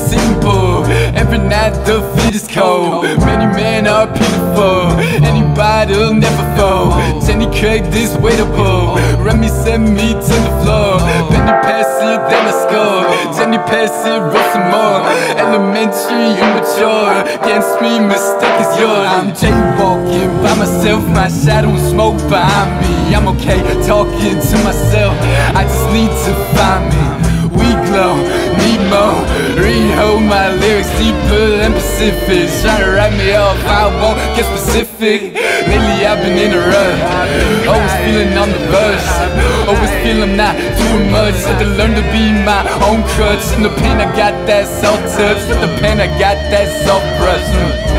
simple. Every night the feet is cold. Many men are pitiful. Anybody'll never fall. Jenny Craig, this way to pull. Remy send me to the floor. Penny pass it, then I score. Jenny pass it, roll some more. Elementary, immature. Against me, mistake is yours. I'm jaywalking by myself. My shadow and smoke behind me. I'm okay talking to myself. I just need to find me. We glow, need more. Rehold my lyrics deeper than Pacific. Trying to write me off, I won't get specific. Lately I've been in a rush, always feeling on the rush. Always feel I'm not doing much. Had to learn to be my own crutch. In the pain I got that soft touch. With the pen I got that soft brush.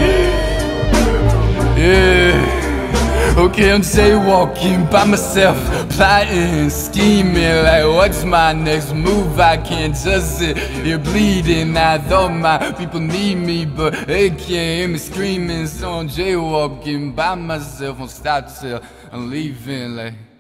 Yeah. Okay, I'm jaywalking by myself, plotting, scheming, like what's my next move? I can't just sit here bleeding. I thought my people need me, but they can't hear me screaming. So I'm jaywalking by myself, won't stop till I'm leaving, like